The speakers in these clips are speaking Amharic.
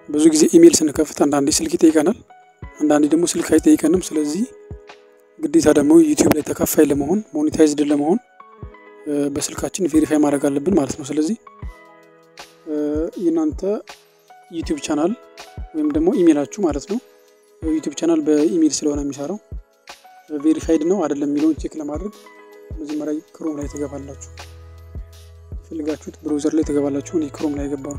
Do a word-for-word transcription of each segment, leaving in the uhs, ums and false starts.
ብዙ ጊዜ ኢሜል ስንከፍት አንዳንዴ ስልክ ይጠይቀናል አንዳንዴ ደግሞ ስልክ አይጠይቀንም ስለዚህ ግዴታ ደግሞ ዩቲዩብ ላይ ተከፋይ ለመሆን ሞኔታይዝድ ለመሆን በስልካችን ቬሪፋይ ማድረግ አለብን ማለት ነው ስለዚህ የናንተ ዩቲዩብ ቻናል ወይም ደግሞ ኢሜላችሁ ማለት ነው ዩቲዩብ ቻናል በኢሜል ስለሆነ የሚሰራው ቬሪፋይድ ነው አይደለም የሚለውን ቼክ ለማድረግ መጀመሪያ ክሮም ላይ ተገባላችሁ ፈልጋችሁት ብራውዘር ላይ ተገባላችሁ እኔ ክሮም ላይ ገባው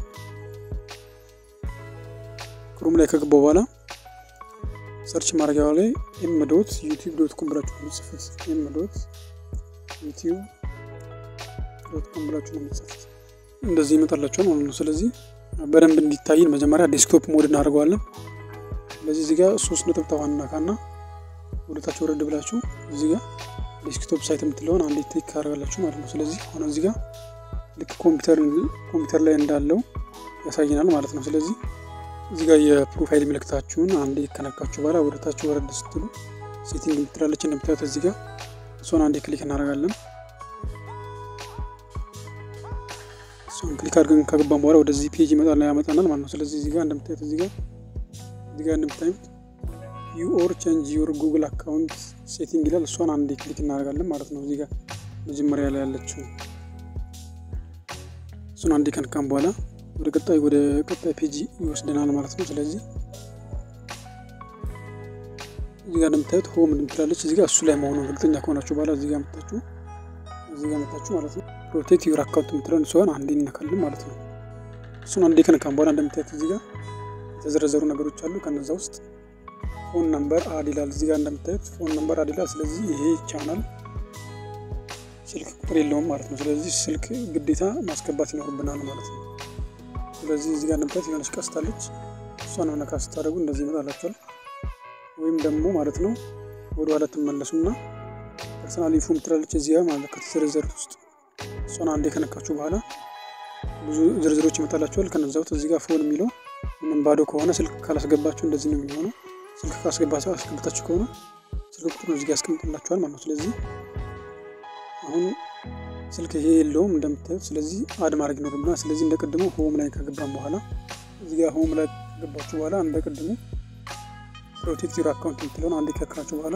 ክሮም ላይ ከገባው በኋላ ሰርች ማድረጊያው ላይ ኤም ዶት ዩቲዩብ ዶት ኮም ብላችሁ ጽፉት ኤም ዶት ዩቲዩብ ዶት ኮም ብላችሁ ነው ጽፉት እንደዚህ ይመጣላችሁ ማለት ነው ስለዚህ በደንብ እንዲታይን መጀመሪያ ዴስክቶፕ ሞድ እናደርገዋለን ስለዚህ እዚህ ጋር ሶስት ነጥብ ተዋናካና ወደታች ወረድ ብላችሁ እዚህ ጋር ዴስክቶፕ ሳይት የምትለውን አንዴ ቴክ አደርጋላችሁ ማለት ነው ስለዚህ አሁን እዚህ ጋር ልክ ኮምፒውተር ኮምፒውተር ላይ እንዳለው ያሳየናል ማለት ነው ስለዚህ እዚህ ጋር የፕሮፋይል ምልክታችሁን አንዴ ከነካችሁ በኋላ ወደታች ወረድ ስትሉ ሴቲንግ የምትላለች እንደምታዩት እዚህ ጋር እሱን አንዴ ክሊክ እናደርጋለን እሱን ክሊክ አድርገን ከገባን በኋላ ወደዚህ ፔጅ ይመጣልና ያመጣናል ማለት ነው ስለዚህ እዚህ ጋር እንደምታዩት እዚህ ጋር እዚህ ጋር እንደምታዩት you or change your Google account setting ይላል እሷን አንዴ ክሊክ እናደርጋለን ማለት ነው እዚህ ጋር መጀመሪያ ላይ ያለችው እሱን አንዴ ከነካን በኋላ ወደ ቀጣይ ወደ ቀጣይ ፔጅ ይወስደናል ማለት ነው ስለዚህ እዚህ ጋር እንደምታዩት ሆም እንደምትላለች እዚህ ጋር እሱ ላይ መሆኑን እርግጠኛ ከሆናችሁ በኋላ እዚህ ጋር መጣችሁ እዚህ ጋር መጣችሁ ማለት ነው protect your account የምትለውን እሷን አንዴ እንነካለን ማለት ነው እሱን አንዴ ከነካን በኋላ እንደምታዩት እዚህ ጋር የተዘረዘሩ ነገሮች አሉ ከነዛ ውስጥ ፎን ነምበር አድ ይላል እዚህ ጋር እንደምታዩት ፎን ነምበር አድ ይላል ስለዚህ ይሄ ቻናል ስልክ ቁጥር የለውም ማለት ነው ስለዚህ ስልክ ግዴታ ማስገባት ይኖርብናል ማለት ነው ስለዚህ እዚህ ጋር እንደምታዩት የሆነች ቀስት አለች እሷን ነካ ስታደርጉ እንደዚህ ይመጣላችኋል ወይም ደግሞ ማለት ነው ወደ ኋላ ተመለሱና ፐርሰናል ኢንፎ ትላለች እዚህ ጋር ማለት ከተዘረዘሩት ውስጥ እሷን አንዴ ከነካችሁ በኋላ ብዙ ዝርዝሮች ይመጣላችኋል ከነዛው እዚህ ጋር ፎን የሚለው ምንም ባዶ ከሆነ ስልክ ካላስገባችሁ እንደዚህ ነው የሚሆነው ስልክ ካስገባችሁ አስገብታችሁ ከሆነ ስልክ ቁጥሩን እዚህ ጋር ያስቀምጥላችኋል ማለት ነው ስለዚህ አሁን ስልክ ይሄ የለውም እንደምታዩት ስለዚህ አድ ማድረግ ይኖርብናል ስለዚህ እንደቀድሞ ሆም ላይ ከገባን በኋላ እዚህ ጋር ሆም ላይ ከገባችሁ በኋላ እንደቀድሞ protect your account የምትለውን አንዴ ከካችሁ በኋላ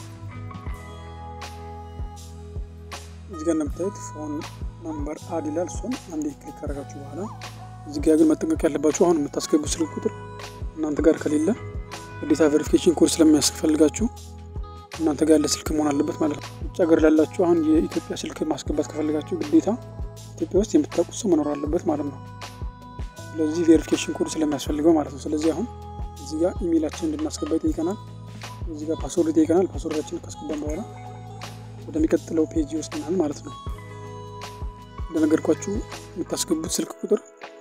እዚህ ጋር እንደምታዩት ፎን ነምበር አድ ይላል እሱን አንዴ ክሊክ አደረጋችሁ በኋላ እዚህ ጋር ግን መጠንቀቅ ያለባችሁ አሁን የምታስገቡት ስልክ ቁጥር እናንተ ጋር ከሌለ ግዴታ ቬሪፊኬሽን ኮድ ስለሚያስፈልጋችሁ እናንተ ጋር ያለ ስልክ መሆን አለበት ማለት ነው ውጭ ሀገር ላላችሁ አሁን የኢትዮጵያ ስልክ ማስገባት ከፈለጋችሁ ግዴታ ኢትዮጵያ ውስጥ የምትታውቁት ሰው መኖር አለበት ማለት ነው ስለዚህ ቬሪፊኬሽን ኮድ ስለሚያስፈልገው ማለት ነው ስለዚህ አሁን እዚህ ጋር ኢሜላችንን እንድናስገባ ይጠይቀናል እዚህ ጋር ፓስወርድ ይጠይቀናል ፓስወርዳችንን ካስገባን በኋላ ወደሚቀጥለው ፔጅ ይወስደናል ማለት ነው እንደነገርኳችሁ የምታስገቡት ስልክ ቁጥር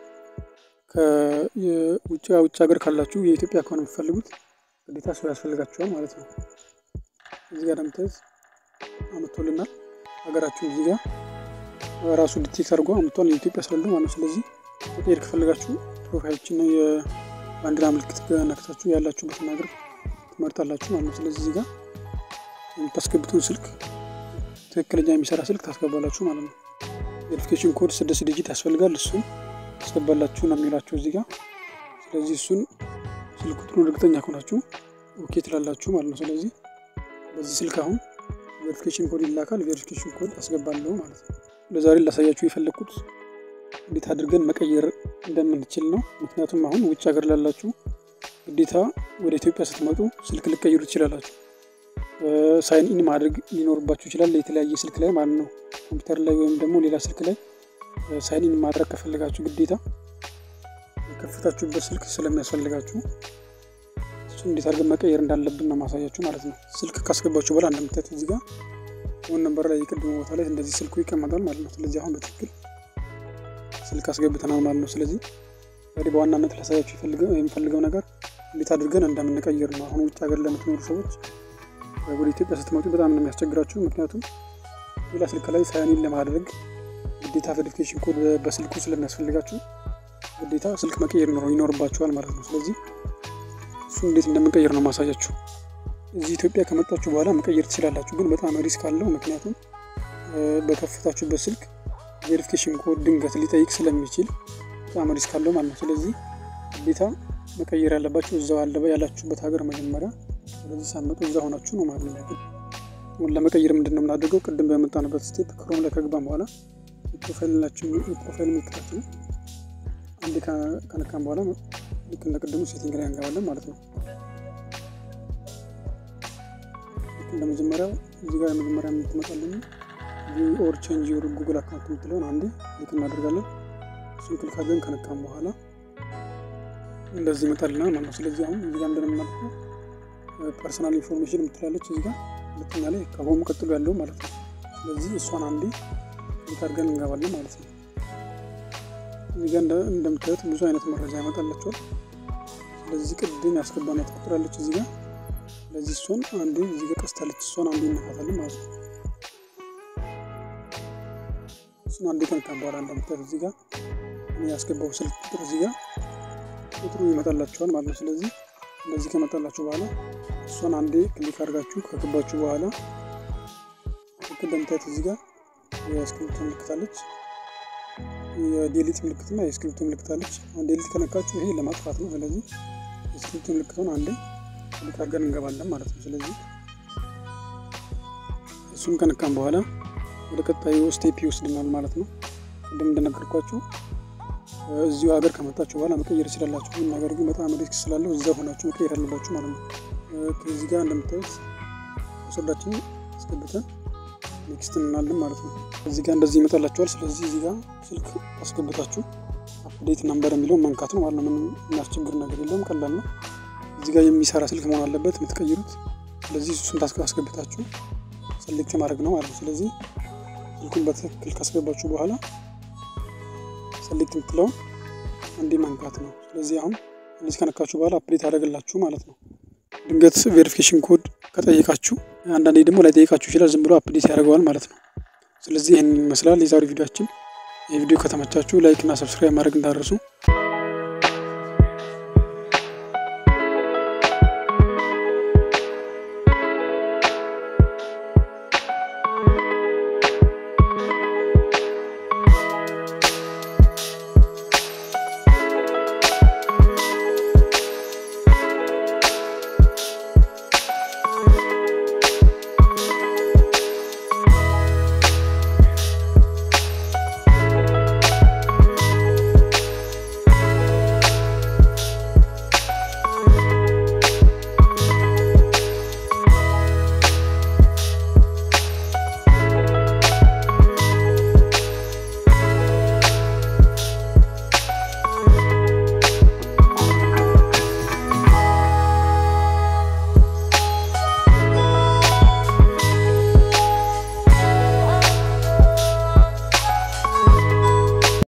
ከውጭ ውጭ ሀገር ካላችሁ የኢትዮጵያ ከሆነ የምትፈልጉት ግዴታ ሰው ያስፈልጋችኋል ማለት ነው እዚህ ጋር እንደምታዩት አመቶልናል ሀገራችሁ እዚህ ጋር ራሱ ዲቴክት አድርጎ አመቶል የኢትዮጵያ ስላለ ማለት ነው ስለዚህ ወጤር ከፈለጋችሁ ፕሮፋይላችን ነው የባንዲራ ምልክት ከነክታችሁ ያላችሁበት ነገር ትመርጣላችሁ ማለት ነው ስለዚህ እዚህ ጋር የምታስገቡትን ስልክ ትክክለኛ የሚሰራ ስልክ ታስገባላችሁ ማለት ነው ቬሪፊኬሽን ኮድ ስድስት ዲጂት ያስፈልጋል እሱ ታስገባላችሁ ነው የሚላችሁ እዚህ ጋር ስለዚህ እሱን ስልክ ቁጥሩን እርግጠኛ ከሆናችሁ ኦኬ ትላላችሁ ማለት ነው ስለዚህ በዚህ ስልክ አሁን ቬሪፊኬሽን ኮድ ይላካል ቬሪፊኬሽን ኮድ አስገባለሁ ማለት ነው ለዛሬ ላሳያችሁ የፈለኩት እንዴት አድርገን መቀየር እንደምንችል ነው ምክንያቱም አሁን ውጭ ሀገር ላላችሁ ግዴታ ወደ ኢትዮጵያ ስትመጡ ስልክ ልትቀይሩ ትችላላችሁ ሳይን ኢን ማድረግ ሊኖርባችሁ ይችላል ለተለያየ ስልክ ላይ ማለት ነው ኮምፒውተር ላይ ወይም ደግሞ ሌላ ስልክ ላይ ሳይን ኢን ማድረግ ከፈለጋችሁ ግዴታ ከፍታችሁበት ስልክ ስለሚያስፈልጋችሁ እሱ እንዴት አድርገን መቀየር እንዳለብን ነው ማሳያችሁ ማለት ነው ስልክ ካስገባችሁ በኋላ እንደምታዩት እዚህ ጋር ፎን ነምበር ላይ የቀድሞ ቦታ ላይ እንደዚህ ስልኩ ይቀመጣል ማለት ነው ስለዚህ አሁን በትክክል ስልክ አስገብተናል ማለት ነው ስለዚህ ወደ በዋናነት ላሳያችሁ ይፈልገው የሚፈልገው ነገር እንዴት አድርገን እንደምንቀይር ነው አሁን ውጭ ሀገር ለምትኖሩ ሰዎች ወደ ኢትዮጵያ ስትመጡ በጣም ነው የሚያስቸግራችሁ ምክንያቱም ሌላ ስልክ ላይ ሳይን ኢን ለማድረግ ግዴታ ቬሪፊኬሽን ኮድ በስልኩ ስለሚያስፈልጋችሁ ግዴታ ስልክ መቀየር ነው ይኖርባችኋል ማለት ነው ስለዚህ እሱ እንዴት እንደምንቀይር ነው ማሳያችሁ እዚህ ኢትዮጵያ ከመጣችሁ በኋላ መቀየር ትችላላችሁ ግን በጣም ሪስክ አለው ምክንያቱም በከፍታችሁበት ስልክ ቬሪፊኬሽን ኮድ ድንገት ሊጠይቅ ስለሚችል በጣም ሪስክ አለው ማለት ነው ስለዚህ ግዴታ መቀየር ያለባችሁ እዛው አለ ያላችሁበት ሀገር መጀመሪያ ስለዚህ ሳመጡ እዛው ሆናችሁ ነው ማለት ነው። አሁን ለመቀየር ምንድነው የምናደርገው? ቅድም በመጣንበት ስቴፕ ክሮም ላይ ከገባን በኋላ ፕሮፋይላችን ፕሮፋይል ምልክታችን አንዴ ከነካን በኋላ ልክ እንደ ቅድሙ ሴቲንግ ላይ እንገባለን ማለት ነው። ለመጀመሪያው እዚህ ጋር መጀመሪያ የምትመጣልን ቪው ኦር ቼንጅ ዩር ጉግል አካውንት የምትለውን አንዴ ክሊክ እናደርጋለን። እሱን ክሊክ አድርገን ከነካን በኋላ እንደዚህ ይመጣልናል ማለት ነው። ስለዚህ አሁን እዚህ ጋር እንደምናደርገው ፐርሰናል ኢንፎርሜሽን የምትላለች እዚህ ጋር ሁለተኛ ላይ ከሆም ቀጥሎ ያለው ማለት ነው። ስለዚህ እሷን አንዴ ክሊክ አድርገን እንገባለን ማለት ነው። እዚህ ጋር እንደምታዩት ብዙ አይነት መረጃ ያመጣላችኋል። ስለዚህ ቅድም ያስገባናት ቁጥር አለች እዚህ ጋር ስለዚህ እሷን አንዴ እዚህ ጋር ቀስታለች እሷን አንዴ እንነካታለን ማለት ነው። እሱን አንዴ ከነካን በኋላ እንደምታዩት እዚህ ጋር እኔ ያስገባው ስልክ ቁጥር እዚህ ጋር ቁጥሩ ይመጣላችኋል ማለት ነው። ስለዚህ እንደዚህ ከመጣላችሁ በኋላ እሷን አንዴ ክሊክ አድርጋችሁ ከገባችሁ በኋላ ልክ እንደምታዩት እዚህ ጋር የስክሪፕት ምልክት አለች የዲሊት ምልክትና የስክሪፕት ምልክት አለች። አንዴ ዲሊት ከነካችሁ ይሄ ለማጥፋት ነው። ስለዚህ የስክሪፕት ምልክቱን አንዴ ክሊክ አድርገን እንገባለን ማለት ነው። ስለዚህ እሱን ከነካን በኋላ ወደ ቀጣዩ ስቴፕ ይወስድናል ማለት ነው። ቅድም እንደነገርኳችሁ እዚሁ ሀገር ከመጣችሁ በኋላ መቀየር ይችላልላችሁ። ግን ነገር ግን በጣም ሪስክ ስላለው እዛው ሆናችሁ መቀየር አለባችሁ ማለት ነው። ከዚህ ጋር እንደምታዩት ፓስወርዳችንን አስገብተን ኔክስት እንላለን ማለት ነው። እዚህ ጋር እንደዚህ ይመጣላችኋል። ስለዚህ እዚህ ጋር ስልክ አስገብታችሁ አፕዴት ነምበር የሚለው መንካት ነው ማለት ነው። ምንም የሚያስቸግር ነገር የለም፣ ቀላል ነው። እዚህ ጋር የሚሰራ ስልክ መሆን አለበት የምትቀይሩት። ስለዚህ እሱን ታስገባታችሁ ሰሌክት ማድረግ ነው ማለት ነው። ስለዚህ ስልኩን በትክክል ካስገባችሁ በኋላ ሰሌክት የምትለውን አንዴ መንካት ነው። ስለዚህ አሁን እንደዚህ ከነካችሁ በኋላ አፕዴት ያደርግላችሁ ማለት ነው። ድንገት ቬሪፊኬሽን ኮድ ከጠየቃችሁ አንዳንዴ ደግሞ ላይ ጠይቃችሁ ይችላል፣ ዝም ብሎ አፕዴት ያደርገዋል ማለት ነው። ስለዚህ ይሄን ይመስላል የዛሬው ቪዲዮአችን። ይሄ ቪዲዮ ከተመቻችሁ ላይክ እና ሰብስክራይብ ማድረግ እንዳትረሱ።